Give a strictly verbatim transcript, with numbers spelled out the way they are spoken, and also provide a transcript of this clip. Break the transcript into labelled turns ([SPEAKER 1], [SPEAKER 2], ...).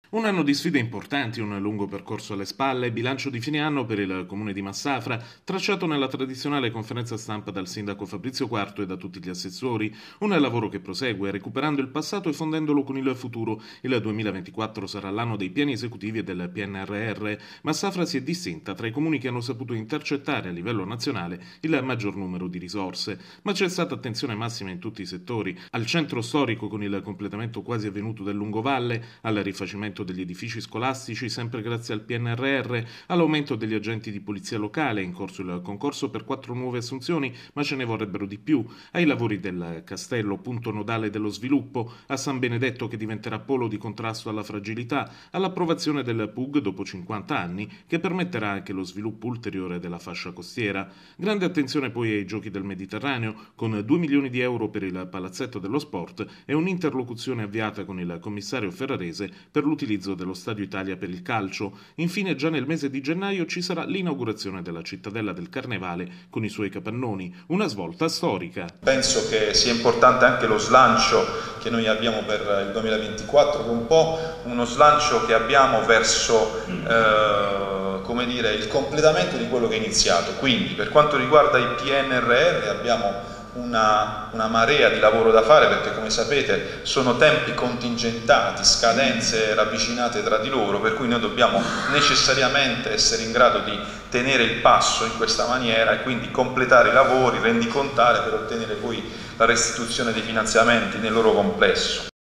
[SPEAKER 1] Un anno di sfide importanti, un lungo percorso alle spalle, bilancio di fine anno per il comune di Massafra, tracciato nella tradizionale conferenza stampa dal sindaco Fabrizio Quarto e da tutti gli assessori, un lavoro che prosegue, recuperando il passato e fondendolo con il futuro. Il duemilaventiquattro sarà l'anno dei piani esecutivi e del P N R R. Massafra si è distinta tra i comuni che hanno saputo intercettare a livello nazionale il maggior numero di risorse, ma c'è stata attenzione massima in tutti i settori, al centro storico con il completamento quasi avvenuto del lungovalle, al rifacimento degli edifici scolastici sempre grazie al P N R R, all'aumento degli agenti di polizia locale, in corso il concorso per quattro nuove assunzioni, ma ce ne vorrebbero di più, ai lavori del castello, punto nodale dello sviluppo, a San Benedetto che diventerà polo di contrasto alla fragilità, all'approvazione del P U G dopo cinquanta anni che permetterà anche lo sviluppo ulteriore della fascia costiera. Grande attenzione poi ai giochi del Mediterraneo, con due milioni di euro per il palazzetto dello sport e un'interlocuzione avviata con il commissario Ferrarese per l'utilizzo dello Stadio Italia per il calcio. Infine, già nel mese di gennaio ci sarà l'inaugurazione della Cittadella del Carnevale con i suoi capannoni, una svolta storica.
[SPEAKER 2] Penso che sia importante anche lo slancio che noi abbiamo per il duemilaventiquattro, che è un po' uno slancio che abbiamo verso eh, come dire, il completamento di quello che è iniziato. Quindi, per quanto riguarda i P N R R, abbiamo Una, una marea di lavoro da fare, perché come sapete sono tempi contingentati, scadenze ravvicinate tra di loro, per cui noi dobbiamo necessariamente essere in grado di tenere il passo in questa maniera e quindi completare i lavori, rendicontare per ottenere poi la restituzione dei finanziamenti nel loro complesso.